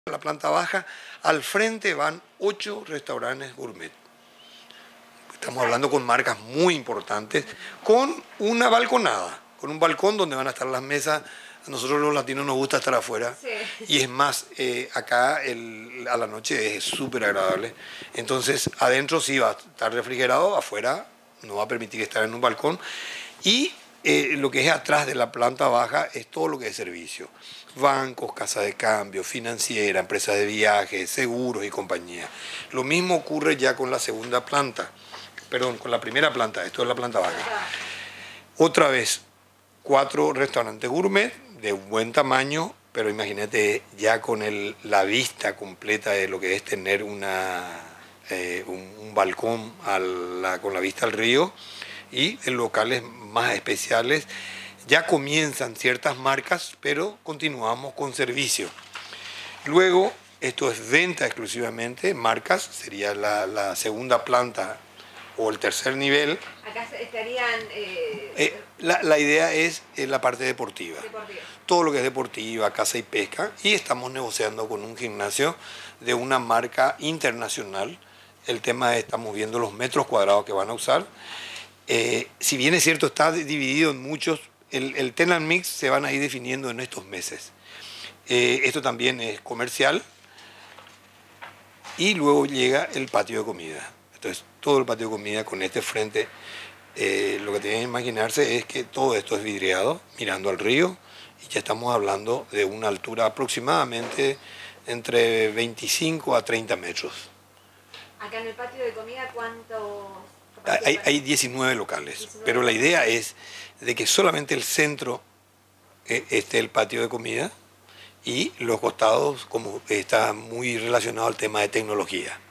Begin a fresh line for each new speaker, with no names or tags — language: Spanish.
La planta baja, al frente van 8 restaurantes gourmet. Estamos hablando con marcas muy importantes, con una balconada, con un balcón donde van a estar las mesas. A nosotros los latinos nos gusta estar afuera, sí. Y es más, acá a la noche es súper agradable. Entonces adentro sí va a estar refrigerado, afuera no va a permitir estar en un balcón. Y lo que es atrás de la planta baja es todo lo que es servicio. Bancos, casas de cambio, financiera, empresas de viajes, seguros y compañía. Lo mismo ocurre ya con la segunda planta, perdón, con la primera planta, esto es la planta baja. Otra vez, 4 restaurantes gourmet de buen tamaño, pero imagínate ya con la vista completa de lo que es tener un balcón con la vista al río, y en locales más especiales. Ya comienzan ciertas marcas, pero continuamos con servicio. Luego, esto es venta exclusivamente, marcas, sería la segunda planta o el tercer nivel.
Acá estarían...
La idea es la parte deportiva. Todo lo que es deportiva, caza y pesca. Y estamos negociando con un gimnasio de una marca internacional. El tema es, estamos viendo los metros cuadrados que van a usar. Si bien es cierto, está dividido en muchos, el tenant mix se van a ir definiendo en estos meses. Esto también es comercial. Y luego llega el patio de comida. Entonces, todo el patio de comida con este frente, lo que tienen que imaginarse es que todo esto es vidriado, mirando al río, y ya estamos hablando de una altura aproximadamente entre 25 a 30 metros.
Acá en el patio de comida, ¿cuántos?
Hay 19 locales, pero la idea es de que solamente el centro esté el patio de comida y los costados, como está muy relacionado al tema de tecnología.